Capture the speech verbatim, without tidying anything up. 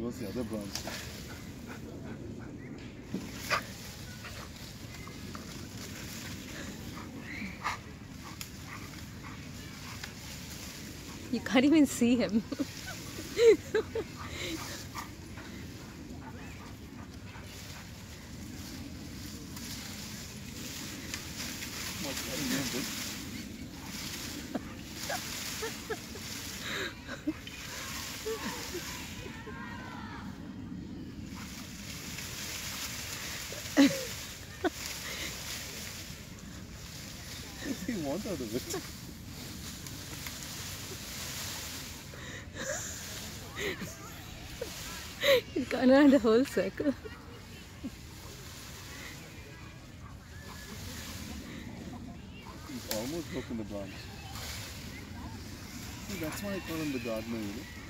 towards the other branch. You can't even see him. What do you want out of it? He's gone around the whole circle. He's almost broken the branch. See, that's why I call him the gardener, you know.